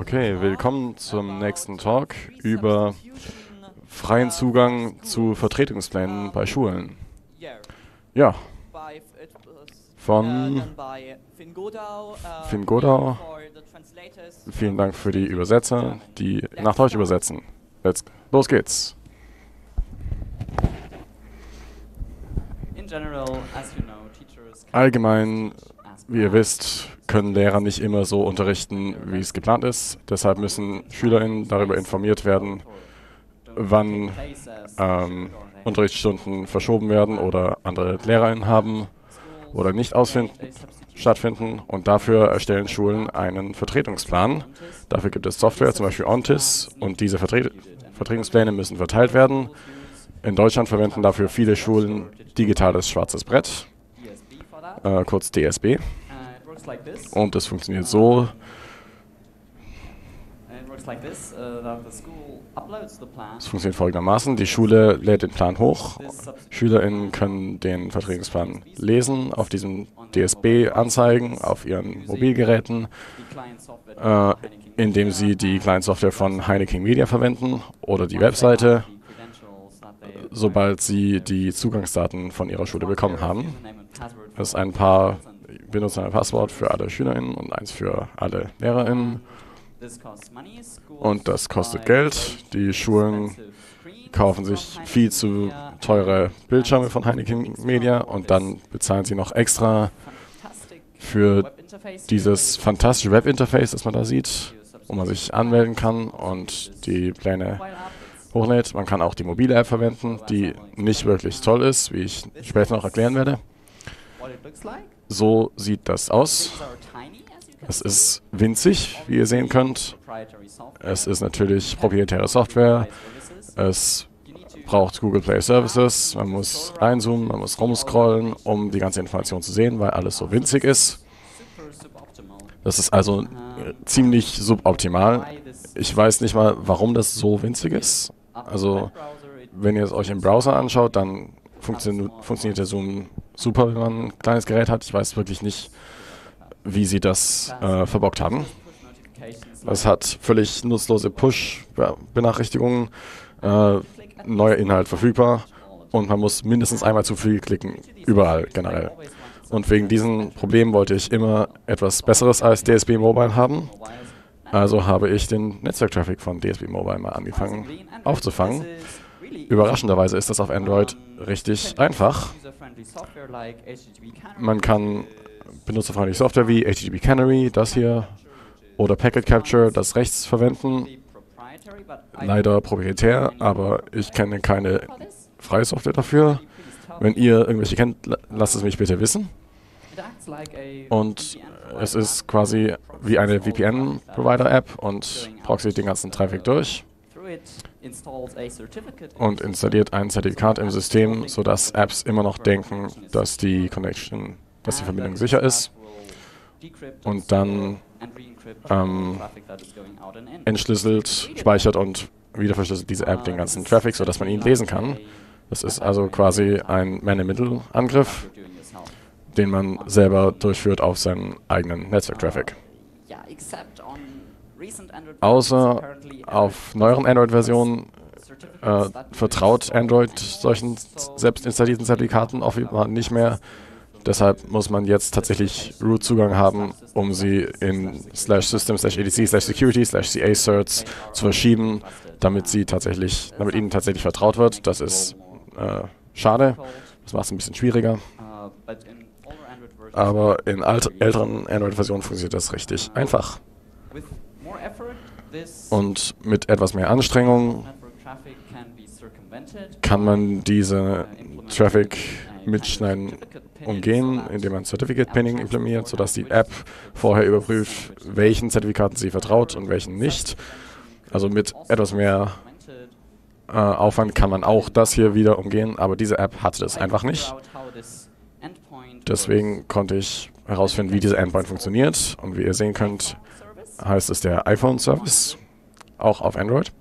Okay, willkommen zum nächsten Talk über freien Zugang zu Vertretungsplänen bei Schulen. Ja, von Finn Godau. Vielen Dank für die Übersetzer, die nach Deutsch übersetzen. Los geht's. Allgemein, wie ihr wisst, können Lehrer nicht immer so unterrichten, wie es geplant ist. Deshalb müssen SchülerInnen darüber informiert werden, wann Unterrichtsstunden verschoben werden oder andere LehrerInnen haben oder nicht stattfinden. Und dafür erstellen Schulen einen Vertretungsplan. Dafür gibt es Software, zum Beispiel ONTIS, und diese Vertretungspläne müssen verteilt werden. In Deutschland verwenden dafür viele Schulen digitales schwarzes Brett, kurz DSB. Und es funktioniert so. Es funktioniert folgendermaßen: Die Schule lädt den Plan hoch. SchülerInnen können den Vertretungsplan lesen, auf diesem DSB anzeigen, auf ihren Mobilgeräten, indem sie die Client-Software von Heineken Media verwenden oder die Webseite, sobald sie die Zugangsdaten von ihrer Schule bekommen haben. Das ist ein paar Benutzer ein Passwort für alle SchülerInnen und eins für alle LehrerInnen. Und das kostet Geld. Die Schulen kaufen sich viel zu teure Bildschirme von Heineken Media und dann bezahlen sie noch extra für dieses fantastische Webinterface, das man da sieht, wo man sich anmelden kann und die Pläne hochlädt. Man kann auch die mobile App verwenden, die nicht wirklich toll ist, wie ich später noch erklären werde. So sieht das aus. Es ist winzig, wie ihr sehen könnt. Es ist natürlich proprietäre Software. Es braucht Google Play Services. Man muss reinzoomen, man muss rumscrollen, um die ganze Information zu sehen, weil alles so winzig ist. Das ist also ziemlich suboptimal. Ich weiß nicht mal, warum das so winzig ist. Also, wenn ihr es euch im Browser anschaut, dann funktioniert der Zoom super, wenn man ein kleines Gerät hat. Ich weiß wirklich nicht, wie sie das verbockt haben. Es hat völlig nutzlose Push-Benachrichtigungen, neuer Inhalt verfügbar und man muss mindestens einmal zu viel klicken, überall generell. Und wegen diesen Problemen wollte ich immer etwas Besseres als DSB Mobile haben. Also habe ich den Netzwerktraffic von DSB Mobile mal angefangen aufzufangen. Überraschenderweise ist das auf Android richtig einfach. Man kann benutzerfreundliche Software wie HTTP Canary, das hier, oder Packet Capture, das rechts verwenden. Leider proprietär, aber ich kenne keine freie Software dafür. Wenn ihr irgendwelche kennt, lasst es mich bitte wissen. Und es ist quasi wie eine VPN-Provider-App und proxiet den ganzen Traffic durch und installiert ein Zertifikat im System, sodass Apps immer noch denken, dass die Verbindung sicher ist, und dann entschlüsselt, speichert und wieder verschlüsselt diese App den ganzen Traffic, sodass man ihn lesen kann. Das ist also quasi ein Man-in-Middle-Angriff, den man selber durchführt auf seinen eigenen Netzwerk-Traffic. Außer auf neueren Android-Versionen vertraut Android solchen selbst installierten Zertifikaten offenbar nicht mehr. Deshalb muss man jetzt tatsächlich Root-Zugang haben, um sie in /system/etc/security/ca-certs zu verschieben, damit ihnen tatsächlich vertraut wird. Das ist schade. Das macht es ein bisschen schwieriger. Aber in älteren Android-Versionen funktioniert das richtig einfach. Und mit etwas mehr Anstrengung kann man diese Traffic mitschneiden umgehen, indem man Certificate Pinning implementiert, sodass die App vorher überprüft, welchen Zertifikaten sie vertraut und welchen nicht. Also mit etwas mehr Aufwand kann man auch das hier wieder umgehen, aber diese App hatte das einfach nicht. Deswegen konnte ich herausfinden, wie dieser Endpoint funktioniert. Und wie ihr sehen könnt, heißt es der iPhone-Service, auch auf Android.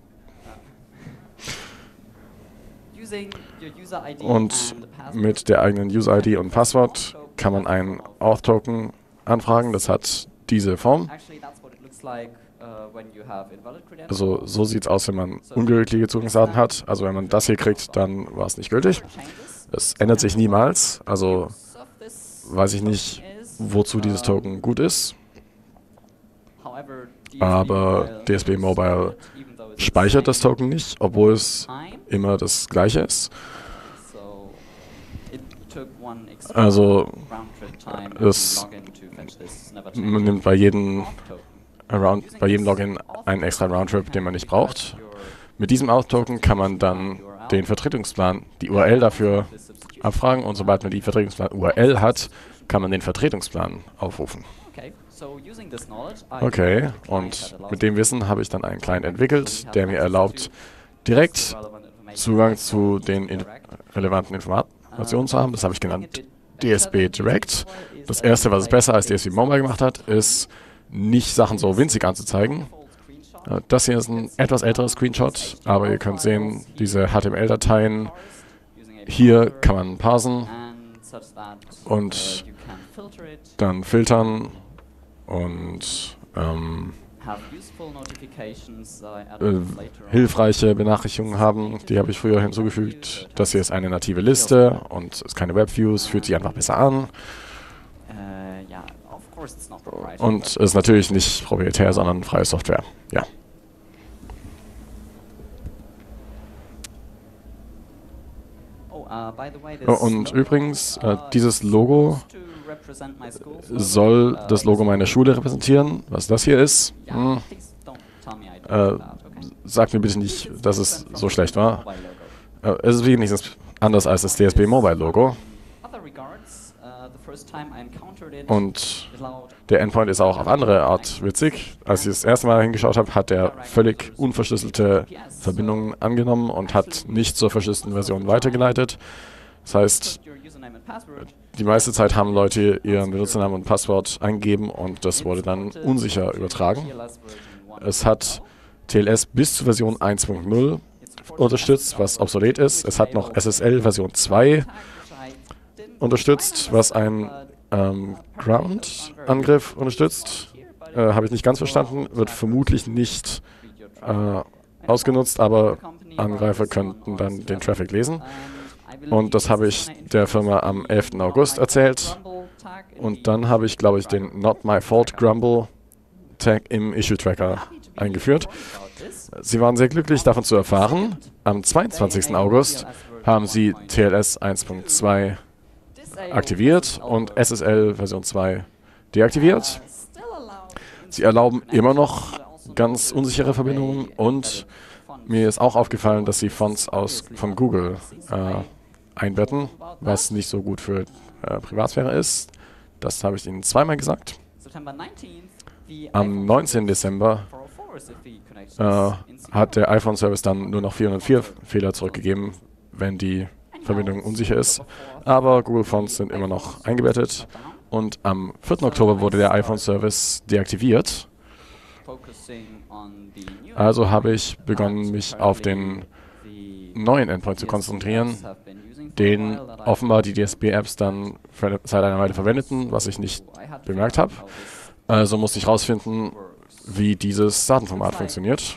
Und mit der eigenen User-ID und Passwort kann man einen Auth-Token anfragen. Das hat diese Form. Also so sieht es aus, wenn man ungültige Zugangsdaten hat. Also wenn man das hier kriegt, dann war es nicht gültig. Es ändert sich niemals. Also weiß ich nicht, wozu dieses Token gut ist. Aber DSB Mobile speichert das Token nicht, obwohl es immer das gleiche ist. Also es nimmt bei jedem Login einen extra Roundtrip, den man nicht braucht. Mit diesem Auth-Token kann man dann den Vertretungsplan, die URL dafür abfragen, und sobald man die Vertretungsplan-URL hat, kann man den Vertretungsplan aufrufen. Okay, und mit dem Wissen habe ich dann einen Client entwickelt, der mir erlaubt, direkt Zugang zu den relevanten Informationen zu haben. Das habe ich genannt DSB Direct. Das erste, was es besser als DSB Mobile gemacht hat, ist, nicht Sachen so winzig anzuzeigen. Das hier ist ein etwas älteres Screenshot, aber ihr könnt sehen, diese HTML-Dateien, hier kann man parsen und dann filtern und hilfreiche Benachrichtigungen haben. Die habe ich früher hinzugefügt. Das hier ist eine native Liste und es ist keine Webviews, fühlt sich einfach besser an. Und es ist natürlich nicht proprietär, sondern freie Software. Ja. Und übrigens, dieses Logo soll das Logo meiner Schule repräsentieren. Was das hier ist, sagt mir bitte nicht, dass es so schlecht war. Es ist wenigstens anders als das DSB Mobile Logo. Und der Endpoint ist auch auf andere Art witzig. Als ich das erste Mal hingeschaut habe, hat er völlig unverschlüsselte Verbindungen angenommen und hat nicht zur verschlüsselten Version weitergeleitet. Das heißt, die meiste Zeit haben Leute ihren Benutzernamen und Passwort eingegeben und das wurde dann unsicher übertragen. Es hat TLS bis zur Version 1.0 unterstützt, was obsolet ist. Es hat noch SSL Version 2 unterstützt, was ein Ground-Angriff unterstützt. Habe ich nicht ganz verstanden, wird vermutlich nicht ausgenutzt, aber Angreifer könnten dann den Traffic lesen. Und das habe ich der Firma am 11. August erzählt. Und dann habe ich, glaube ich, den Not My Fault Grumble Tag im Issue Tracker eingeführt. Sie waren sehr glücklich, davon zu erfahren. Am 22. August haben sie TLS 1.2 aktiviert und SSL Version 2 deaktiviert. Sie erlauben immer noch ganz unsichere Verbindungen und mir ist auch aufgefallen, dass sie Fonts von Google einbetten, was nicht so gut für Privatsphäre ist. Das habe ich Ihnen zweimal gesagt. Am 19. Dezember hat der iPhone-Service dann nur noch 404 Fehler zurückgegeben, wenn die Verbindung unsicher ist. Aber Google Fonts sind immer noch eingebettet. Und am 4. Oktober wurde der iPhone-Service deaktiviert. Also habe ich begonnen, mich auf den neuen Endpoint zu konzentrieren, den offenbar die DSB-Apps dann seit einer Weile verwendeten, was ich nicht bemerkt habe. Also musste ich herausfinden, wie dieses Datenformat funktioniert.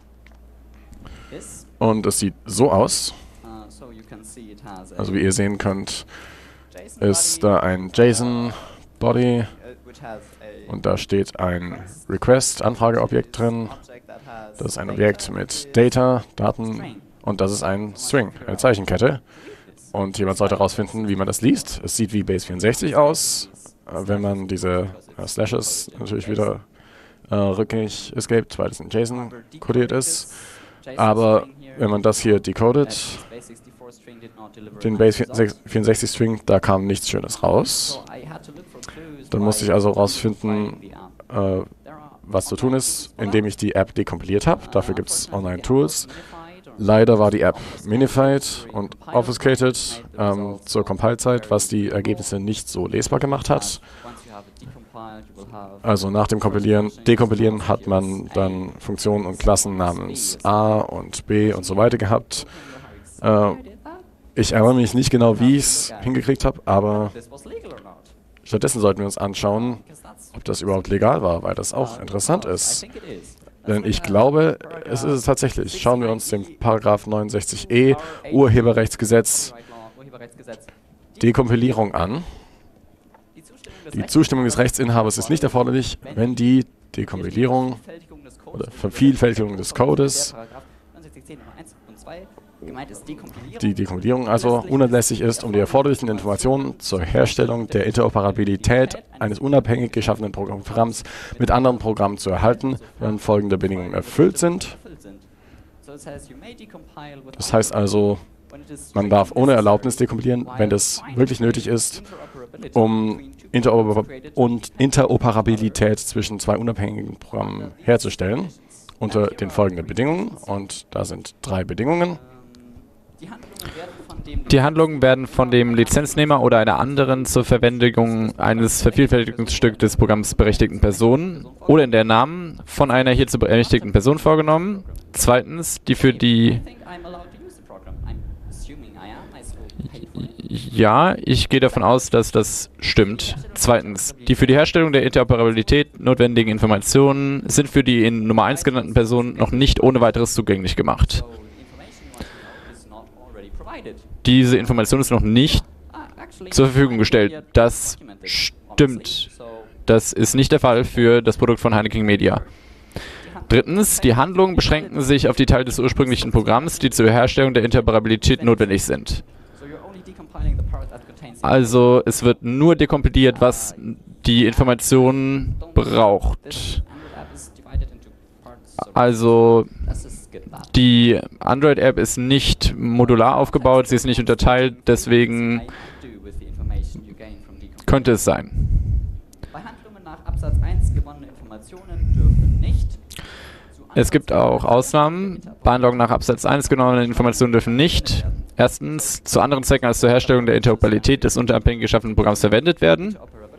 Und es sieht so aus. Also wie ihr sehen könnt, ist da ein JSON-Body und da steht ein Request-Anfrageobjekt drin. Das ist ein Objekt mit Data, Daten und das ist ein String, eine Zeichenkette. Und jemand sollte herausfinden, wie man das liest. Es sieht wie Base64 aus, wenn man diese Slashes natürlich wieder rückgängig escaped, weil es in JSON kodiert ist. Aber wenn man das hier decodet, den Base64-String, da kam nichts Schönes raus. Dann musste ich also herausfinden, was zu tun ist, indem ich die App dekompiliert habe. Dafür gibt es Online-Tools. Leider war die App minified und obfuscated zur Compile-Zeit, was die Ergebnisse nicht so lesbar gemacht hat. Also nach dem Dekompilieren hat man dann Funktionen und Klassen namens A und B und so weiter gehabt. Ich erinnere mich nicht genau, wie ich es hingekriegt habe, aber stattdessen sollten wir uns anschauen, ob das überhaupt legal war, weil das auch interessant ist. Denn ich glaube, es ist es tatsächlich. Schauen wir uns den Paragraph 69e Urheberrechtsgesetz Dekompilierung an. Die Zustimmung des Rechtsinhabers ist nicht erforderlich, wenn die Dekompilierung oder Vervielfältigung des Codes, die Dekompilierung also unerlässlich ist, um die erforderlichen Informationen zur Herstellung der Interoperabilität eines unabhängig geschaffenen Programms mit anderen Programmen zu erhalten, wenn folgende Bedingungen erfüllt sind. Das heißt also, man darf ohne Erlaubnis dekompilieren, wenn das wirklich nötig ist, um Interoperabilität zwischen zwei unabhängigen Programmen herzustellen, unter den folgenden Bedingungen. Und da sind 3 Bedingungen. Die Handlungen werden von dem Lizenznehmer oder einer anderen zur Verwendung eines Vervielfältigungsstücks des Programms berechtigten Person oder in der Namen von einer hierzu berechtigten Person vorgenommen. Zweitens, die für die... Ja, ich gehe davon aus, dass das stimmt. Zweitens, die für die Herstellung der Interoperabilität notwendigen Informationen sind für die in Nummer 1 genannten Personen noch nicht ohne weiteres zugänglich gemacht. Diese Information ist noch nicht zur Verfügung gestellt. Das stimmt. Das ist nicht der Fall für das Produkt von Heineken Media. Drittens, die Handlungen beschränken sich auf die Teile des ursprünglichen Programms, die zur Herstellung der Interoperabilität notwendig sind. Also es wird nur dekompiliert, was die Information braucht. Also die Android-App ist nicht modular aufgebaut, sie ist nicht unterteilt, deswegen könnte es sein. Es gibt auch Ausnahmen. Bei Handlungen nach Absatz 1 genommene Informationen dürfen nicht erstens zu anderen Zwecken als zur Herstellung der Interoperabilität des unabhängig geschaffenen Programms verwendet werden.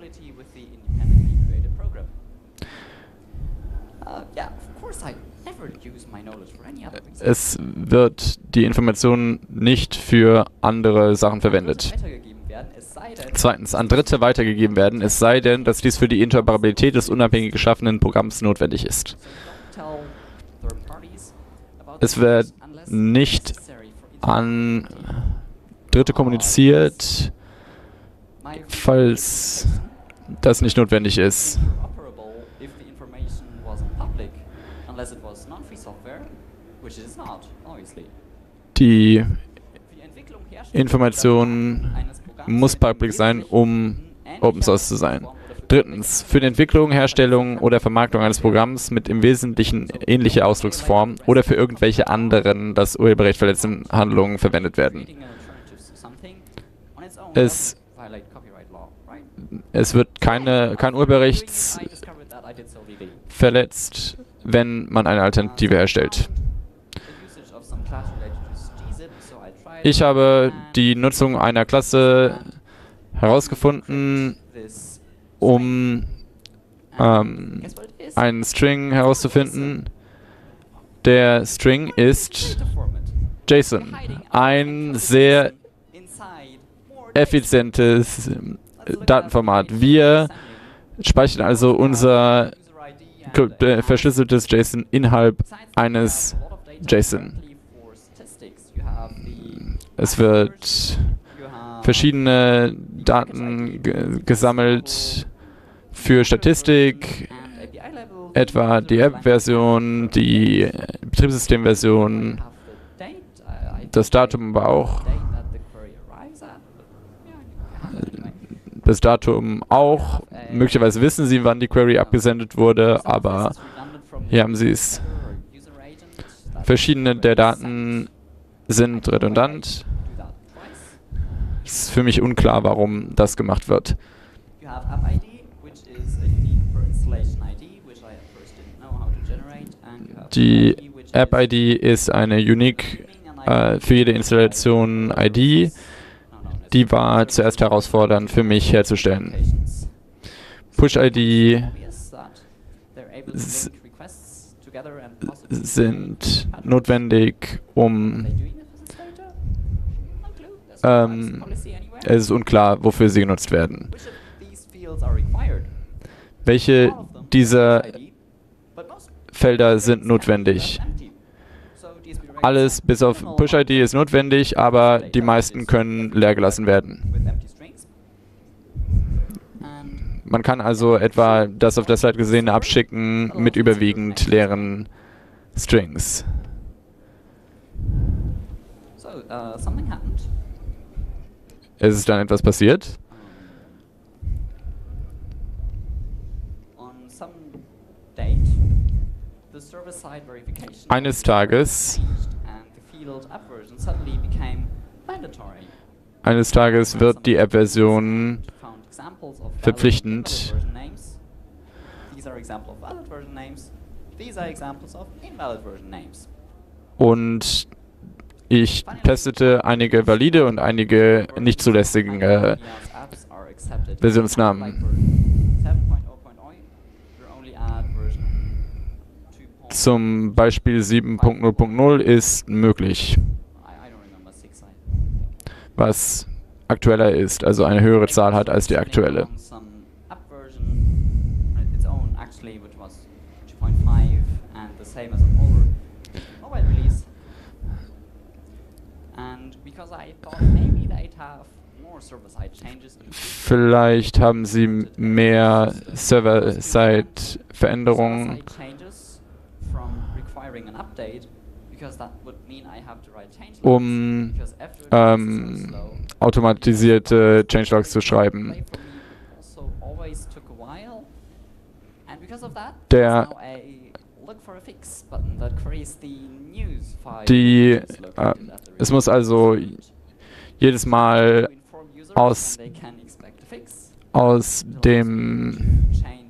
Es wird die Information nicht für andere Sachen verwendet. Zweitens, an Dritte weitergegeben werden, es sei denn, dass dies für die Interoperabilität des unabhängig geschaffenen Programms notwendig ist. Es wird nicht an Dritte kommuniziert, falls das nicht notwendig ist. Die Information muss public sein, um Open Source zu sein. Drittens, für die Entwicklung, Herstellung oder Vermarktung eines Programms mit im Wesentlichen ähnlicher Ausdrucksform oder für irgendwelche anderen das Urheberrecht verletzenden Handlungen verwendet werden. Es wird kein Urheberrecht verletzt, wenn man eine Alternative herstellt. Ich habe die Nutzung einer Klasse herausgefunden, um einen String herauszufinden. Der String ist JSON. Ein sehr effizientes Datenformat. Wir speichern also unser verschlüsseltes JSON innerhalb eines JSON. Es wird verschiedene Daten gesammelt für Statistik, etwa die App-Version, die Betriebssystem-Version, das Datum aber auch. Das Datum auch. Möglicherweise wissen Sie, wann die Query abgesendet wurde, aber hier haben Sie es. Verschiedene der Daten sind redundant. Es ist für mich unklar, warum das gemacht wird. Die App-ID ist eine unique für jede Installation ID. Die war zuerst herausfordernd für mich herzustellen. Push-ID sind notwendig, um es ist unklar, wofür sie genutzt werden. Welche dieser Felder sind notwendig. Alles bis auf Push-ID ist notwendig, aber die meisten können leer gelassen werden. Man kann also etwa das auf der Slide gesehene abschicken mit überwiegend leeren Strings. Es ist dann etwas passiert. Eines Tages wird die App-Version verpflichtend. Und ich testete einige valide und einige nicht zulässige Versionsnamen. Zum Beispiel 7.0.0 ist möglich, was aktueller ist, also eine höhere Zahl hat als die aktuelle. Vielleicht haben sie mehr Server-Side-Veränderungen, um automatisierte Changelogs zu schreiben. Es muss also jedes Mal aus dem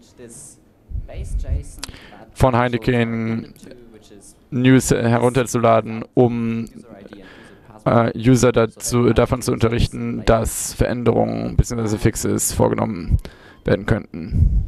von Heineken News herunterzuladen, um User davon zu unterrichten, dass Veränderungen bzw. Fixes vorgenommen werden könnten.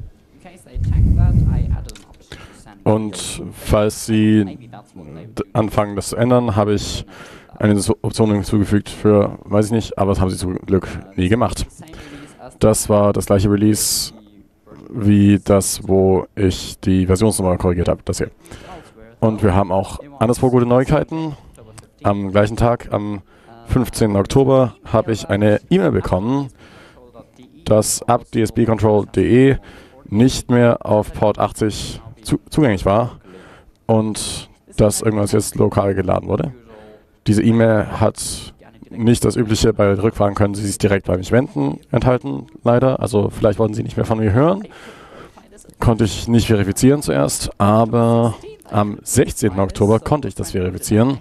Und falls Sie anfangen, das zu ändern, habe ich eine Option hinzugefügt für, weiß ich nicht, aber das haben Sie zum Glück nie gemacht. Das war das gleiche Release wie das, wo ich die Versionsnummer korrigiert habe, das hier. Und wir haben auch anderswo gute Neuigkeiten. Am gleichen Tag, am 15. Oktober, habe ich eine E-Mail bekommen, dass ab dsbcontrol.de nicht mehr auf Port 80 zugänglich war und dass irgendwas jetzt lokal geladen wurde. Diese E-Mail hat nicht das Übliche, bei Rückfragen können Sie sich direkt bei mich wenden, enthalten, leider. Also vielleicht wollten Sie nicht mehr von mir hören. Konnte ich nicht verifizieren zuerst, aber am 16. Oktober konnte ich das verifizieren.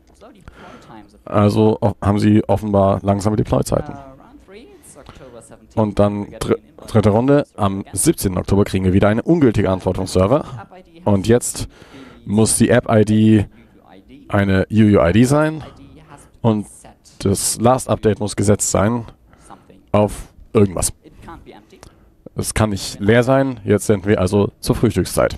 Also haben Sie offenbar langsame Deploy-Zeiten. Und dann dritte Runde, am 17. Oktober kriegen wir wieder eine ungültige Antwort vom Server. Und jetzt muss die App-ID eine UUID sein und das Last-Update muss gesetzt sein auf irgendwas. Es kann nicht leer sein, jetzt sind wir also zur Frühstückszeit.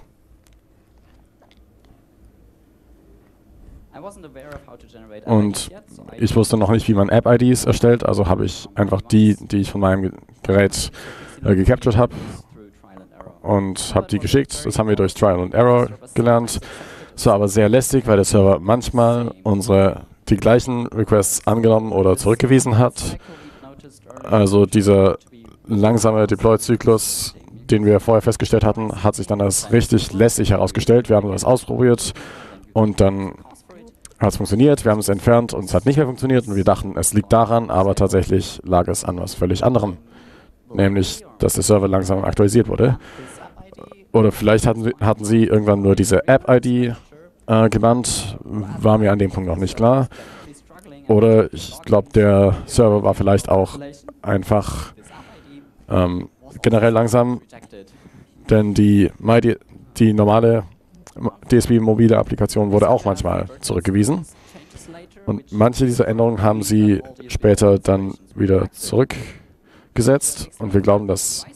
Und ich wusste noch nicht, wie man App-IDs erstellt, also habe ich einfach die ich von meinem Gerät gecaptured habe und habe die geschickt. Das haben wir durch Trial and Error gelernt. Es war aber sehr lästig, weil der Server manchmal die gleichen Requests angenommen oder zurückgewiesen hat. Also dieser langsame Deploy-Zyklus, den wir vorher festgestellt hatten, hat sich dann als richtig lästig herausgestellt. Wir haben das ausprobiert und dann hat es funktioniert. Wir haben es entfernt und es hat nicht mehr funktioniert und wir dachten, es liegt daran, aber tatsächlich lag es an was völlig anderem. Nämlich, dass der Server langsam aktualisiert wurde. Oder vielleicht hatten Sie irgendwann nur diese App-ID gebannt, war mir an dem Punkt noch nicht klar. Oder ich glaube, der Server war vielleicht auch einfach generell langsam, denn die normale DSB-mobile Applikation wurde auch manchmal zurückgewiesen. Und manche dieser Änderungen haben sie später dann wieder zurückgesetzt. Und wir glauben, dass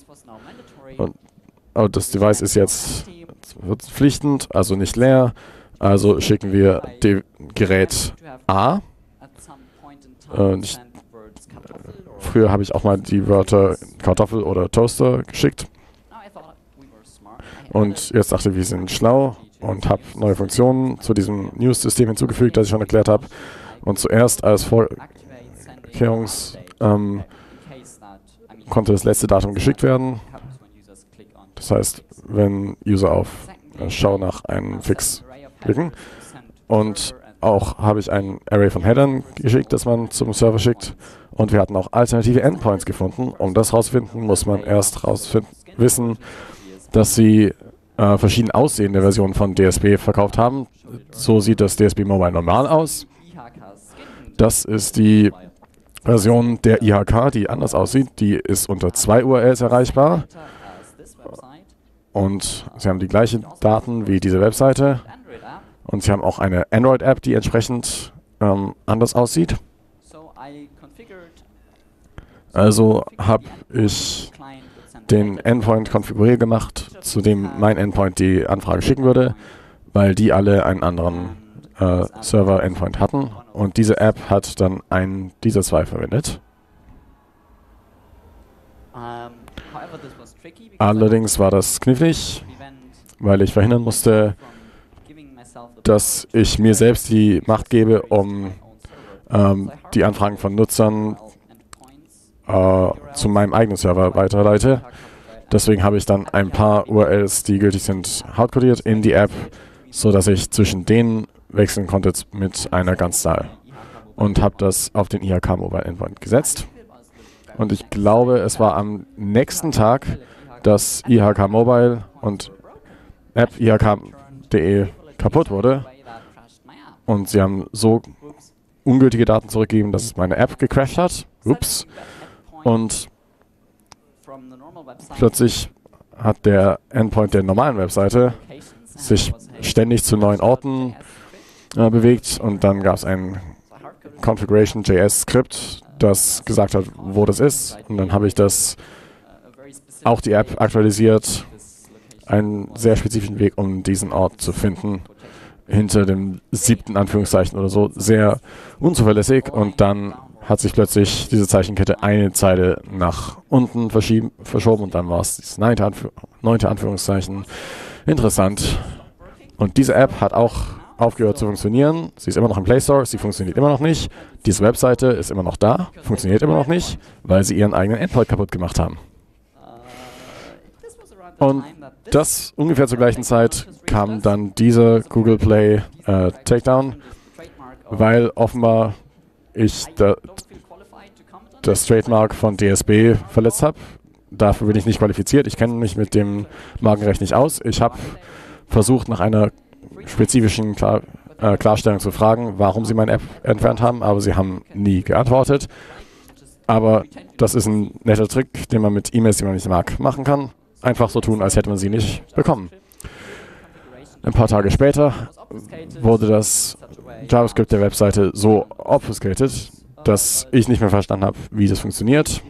das Device ist jetzt verpflichtend, also nicht leer. Also schicken wir dem Gerät A. Früher habe ich auch mal die Wörter Kartoffel oder Toaster geschickt. Und jetzt dachte ich, wir sind schlau und habe neue Funktionen zu diesem News-System hinzugefügt, das ich schon erklärt habe. Und zuerst als konnte das letzte Datum geschickt werden. Das heißt, wenn User auf Schau nach einem Fix klicken. Und auch habe ich ein Array von Headern geschickt, das man zum Server schickt. Und wir hatten auch alternative Endpoints gefunden. Um das herauszufinden, muss man erst wissen, dass sie verschieden aussehende Versionen von DSP verkauft haben. So sieht das DSP Mobile normal aus. Das ist die Version der IHK, die anders aussieht. Die ist unter 2 URLs erreichbar. Und sie haben die gleichen Daten wie diese Webseite. Und sie haben auch eine Android-App, die entsprechend anders aussieht. Also habe ich den Endpoint konfiguriert gemacht, zu dem mein Endpoint die Anfrage schicken würde, weil die alle einen anderen Server-Endpoint hatten. Und diese App hat dann einen dieser zwei verwendet. Allerdings war das knifflig, weil ich verhindern musste, dass ich mir selbst die Macht gebe, um die Anfragen von Nutzern zu meinem eigenen Server weiterleite. Deswegen habe ich dann ein paar URLs, die gültig sind, hardcodiert in die App, sodass ich zwischen denen wechseln konnte mit einer Ganzzahl. Und habe das auf den IHK Mobile Endpoint gesetzt. Und ich glaube, es war am nächsten Tag, dass IHK Mobile und App ihk.de kaputt wurde. Und sie haben so ungültige Daten zurückgegeben, dass meine App gecrashed hat. Ups. Und plötzlich hat der Endpoint der normalen Webseite sich ständig zu neuen Orten bewegt. Und dann gab es ein Configuration.js-Skript, das gesagt hat, wo das ist. Und dann habe ich auch die App aktualisiert, einen sehr spezifischen Weg, um diesen Ort zu finden, hinter dem 7. Anführungszeichen oder so, sehr unzuverlässig. Und dann hat sich plötzlich diese Zeichenkette eine Zeile nach unten verschoben und dann war es das 9. Anführungszeichen. Interessant. Und diese App hat auch aufgehört zu funktionieren. Sie ist immer noch im Play Store, sie funktioniert immer noch nicht. Diese Webseite ist immer noch da, funktioniert immer noch nicht, weil sie ihren eigenen Endpoint kaputt gemacht haben. Und das ungefähr zur gleichen Zeit kam dann dieser Google Play Takedown, weil offenbar ich das Trademark von DSB verletzt habe. Dafür bin ich nicht qualifiziert. Ich kenne mich mit dem Markenrecht nicht aus. Ich habe versucht, nach einer spezifischen Klarstellung zu fragen, warum sie meine App entfernt haben, aber sie haben nie geantwortet. Aber das ist ein netter Trick, den man mit E-Mails, die man nicht mag, machen kann. Einfach so tun, als hätte man sie nicht bekommen. Ein paar Tage später wurde das JavaScript der Webseite so obfuscated, dass ich nicht mehr verstanden habe, wie das funktioniert.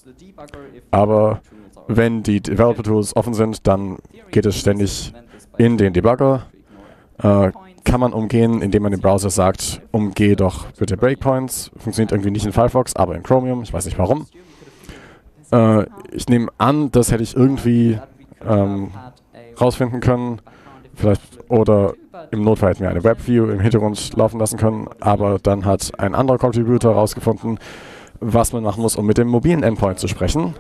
Aber wenn die Developer-Tools offen sind, dann geht es ständig in den Debugger. Kann man umgehen, indem man dem Browser sagt, umgehe doch bitte Breakpoints. Funktioniert irgendwie nicht in Firefox, aber in Chromium. Ich weiß nicht warum. Ich nehme an, das hätte ich irgendwie rausfinden können. Vielleicht oder im Notfall hätten wir eine WebView im Hintergrund laufen lassen können. Aber dann hat ein anderer Contributor herausgefunden, was man machen muss, um mit dem mobilen Endpoint zu sprechen.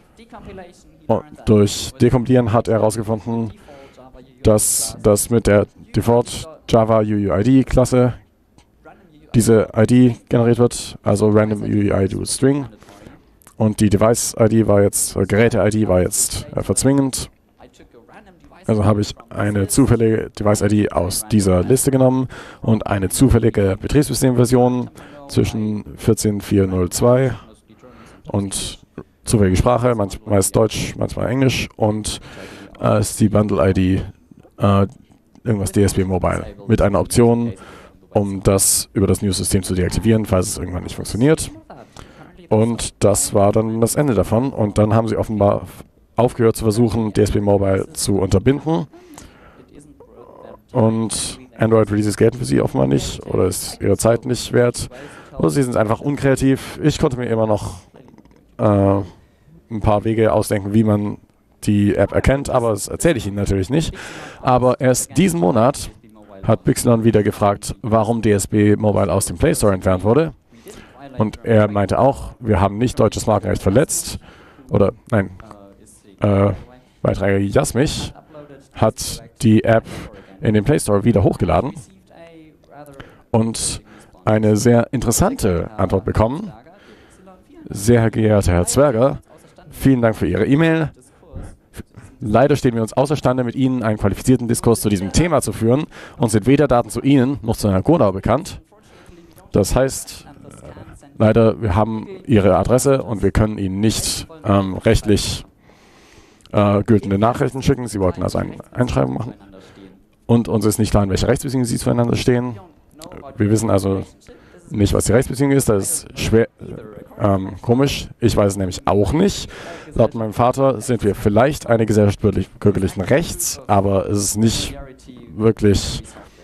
Und durch Dekompilieren hat er herausgefunden, dass das mit der Default Java UUID-Klasse diese ID generiert wird, also Random UUID String. Und die Device-ID war jetzt, Geräte-ID war jetzt verzwingend. Also habe ich eine zufällige Device-ID aus dieser Liste genommen und eine zufällige Betriebssystemversion zwischen 14.402 und zufällige Sprache, manchmal ist Deutsch, manchmal Englisch und ist die Bundle-ID irgendwas DSP Mobile mit einer Option, um das über das News-System zu deaktivieren, falls es irgendwann nicht funktioniert. Und das war dann das Ende davon. Und dann haben sie offenbar aufgehört zu versuchen, DSP Mobile zu unterbinden. Und Android-Releases gelten für sie offenbar nicht oder ist ihre Zeit nicht wert. Oder sie sind einfach unkreativ. Ich konnte mir immer noch ein paar Wege ausdenken, wie man die App erkennt, aber das erzähle ich Ihnen natürlich nicht. Aber erst diesen Monat hat Bixelon wieder gefragt, warum DSB Mobile aus dem Play Store entfernt wurde. Und er meinte auch, wir haben nicht deutsches Markenrecht verletzt. Oder, nein, Beiträger Jasmich hat die App in den Play Store wieder hochgeladen und eine sehr interessante Antwort bekommen. Sehr geehrter Herr Zwerger, vielen Dank für Ihre E-Mail. Leider stehen wir uns außerstande, mit Ihnen einen qualifizierten Diskurs zu diesem Thema zu führen und sind weder Daten zu Ihnen noch zu Herrn Godau bekannt. Das heißt, leider, wir haben Ihre Adresse und wir können Ihnen nicht rechtlich gültende Nachrichten schicken. Sie wollten also eine Einschreibung machen. Und uns ist nicht klar, in welcher Rechtsbeziehung Sie zueinander stehen. Wir wissen also nicht, was die Rechtsbeziehung ist. Das ist schwer komisch. Ich weiß es nämlich auch nicht. Laut meinem Vater sind wir vielleicht eine Gesellschaft bürgerlichen Rechts, aber es ist nicht wirklich,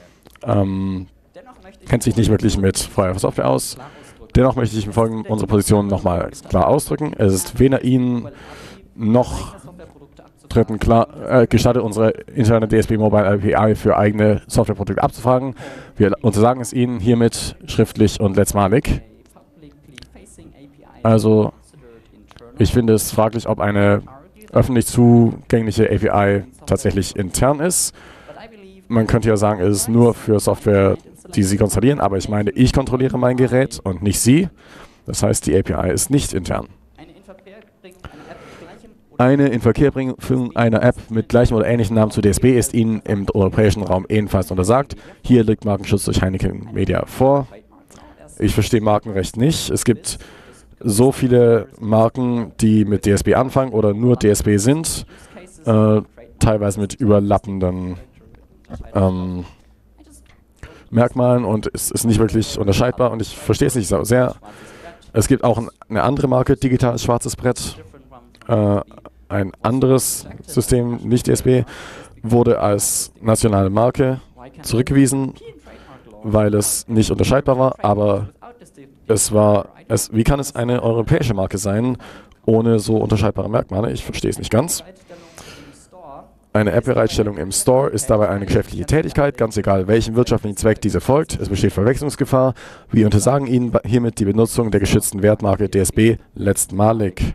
kennt sich nicht wirklich mit freier Software aus. Dennoch möchte ich unsere Position nochmal klar ausdrücken. Es ist weder Ihnen noch Dritten gestattet, unsere interne DSB Mobile API für eigene Softwareprodukte abzufragen. Wir untersagen es Ihnen hiermit schriftlich und letztmalig. Also, ich finde es fraglich, ob eine öffentlich zugängliche API tatsächlich intern ist. Man könnte ja sagen, es ist nur für Software, die Sie kontrollieren, aber ich meine, ich kontrolliere mein Gerät und nicht Sie. Das heißt, die API ist nicht intern. Eine Inverkehrbringung einer App mit gleichem oder ähnlichem Namen zu DSB ist Ihnen im europäischen Raum ebenfalls untersagt. Hier liegt Markenschutz durch Heineken Media vor. Ich verstehe Markenrecht nicht. Es gibt so viele Marken, die mit DSB anfangen oder nur DSB sind, teilweise mit überlappenden Merkmalen, und es ist nicht wirklich unterscheidbar und ich verstehe es nicht so sehr. Es gibt auch eine andere Marke, digitales schwarzes Brett. Ein anderes System, nicht DSB, wurde als nationale Marke zurückgewiesen, weil es nicht unterscheidbar war, aber wie kann es eine europäische Marke sein, ohne so unterscheidbare Merkmale? Ich verstehe es nicht ganz. Eine App-Bereitstellung im Store ist dabei eine geschäftliche Tätigkeit, ganz egal welchem wirtschaftlichen Zweck diese folgt. Es besteht Verwechslungsgefahr. Wir untersagen Ihnen hiermit die Benutzung der geschützten Wertmarke DSB letztmalig.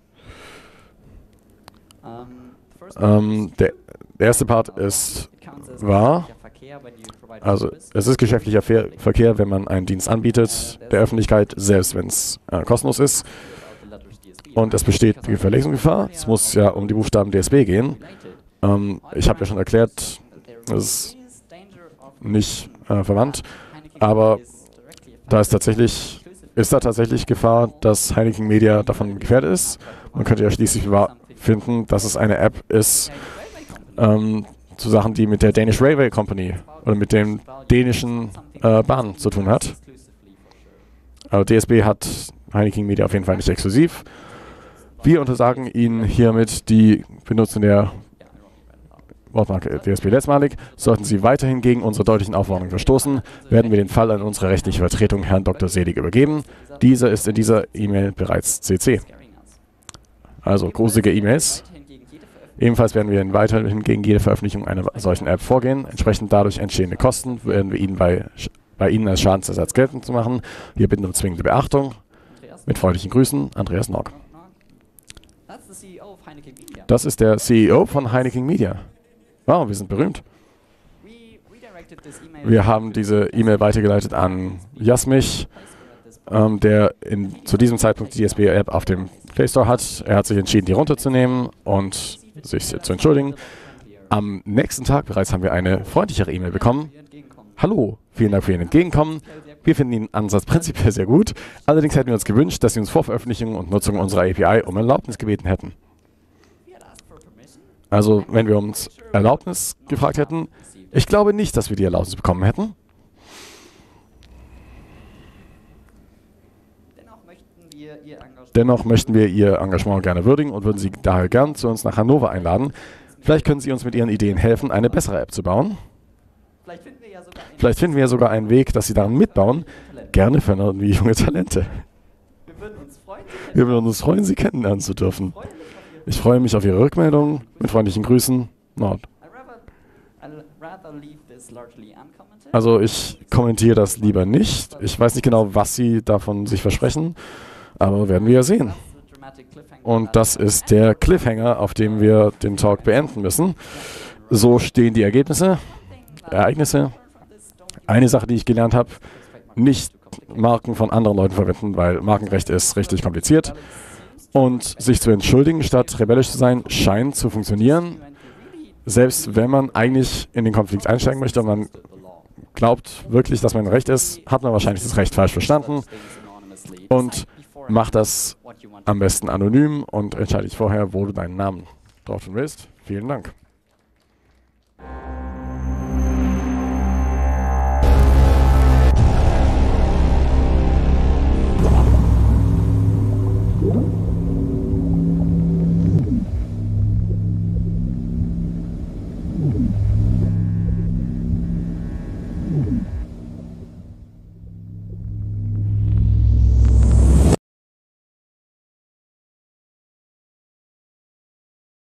Der erste Part ist wahr. Also es ist geschäftlicher Verkehr, wenn man einen Dienst anbietet, der Öffentlichkeit, selbst wenn es kostenlos ist. Und es besteht die Verletzungsgefahr. Es muss ja um die Buchstaben DSB gehen. Ich habe ja schon erklärt, es ist nicht verwandt, aber da ist da tatsächlich Gefahr, dass Heineken Media davon gefährdet ist. Man könnte ja schließlich finden, dass es eine App ist zu Sachen, die mit der Danish Railway Company oder mit dem dänischen Bahn zu tun hat. Aber DSB hat Heineken Media auf jeden Fall nicht exklusiv. Wir untersagen Ihnen hiermit die Benutzung der Wortmarke DSB letztmalig. Sollten Sie weiterhin gegen unsere deutlichen Aufforderungen verstoßen, werden wir den Fall an unsere rechtliche Vertretung Herrn Dr. Selig übergeben. Dieser ist in dieser E-Mail bereits CC. Also gruselige E-Mails. Ebenfalls werden wir weiterhin gegen jede Veröffentlichung einer solchen App vorgehen. Entsprechend dadurch entstehende Kosten werden wir Ihnen bei Ihnen als Schadensersatz geltend zu machen. Wir bitten um zwingende Beachtung. Mit freundlichen Grüßen, Andreas Nock. Das ist der CEO von Heineken Media. Wow, wir sind berühmt. Wir haben diese E-Mail weitergeleitet an Jasmich, der zu diesem Zeitpunkt die DSB-App auf dem Play Store hat. Er hat sich entschieden, die runterzunehmen und sich zu entschuldigen. Am nächsten Tag bereits haben wir eine freundlichere E-Mail bekommen. Hallo, vielen Dank für Ihr Entgegenkommen. Wir finden Ihren Ansatz prinzipiell sehr gut. Allerdings hätten wir uns gewünscht, dass Sie uns vor Veröffentlichung und Nutzung unserer API um Erlaubnis gebeten hätten. Also, wenn wir uns Erlaubnis gefragt hätten, ich glaube nicht, dass wir die Erlaubnis bekommen hätten. Dennoch möchten wir Ihr Engagement gerne würdigen und würden Sie daher gern zu uns nach Hannover einladen. Vielleicht können Sie uns mit Ihren Ideen helfen, eine bessere App zu bauen. Vielleicht finden wir ja sogar einen Weg, dass Sie daran mitbauen. Gerne fördern wir junge Talente. Wir würden uns freuen, Sie kennenlernen zu dürfen. Ich freue mich auf Ihre Rückmeldung. Mit freundlichen Grüßen, Nord. Also ich kommentiere das lieber nicht. Ich weiß nicht genau, was Sie davon sich versprechen, aber werden wir ja sehen. Und das ist der Cliffhanger, auf dem wir den Talk beenden müssen. So stehen die Ereignisse. Eine Sache, die ich gelernt habe, nicht Marken von anderen Leuten verwenden, weil Markenrecht ist richtig kompliziert. Und sich zu entschuldigen, statt rebellisch zu sein, scheint zu funktionieren. Selbst wenn man eigentlich in den Konflikt einsteigen möchte und man glaubt wirklich, dass man im Recht ist, hat man wahrscheinlich das Recht falsch verstanden und macht das am besten anonym und entscheide dich vorher, wo du deinen Namen drauf tun willst. Vielen Dank.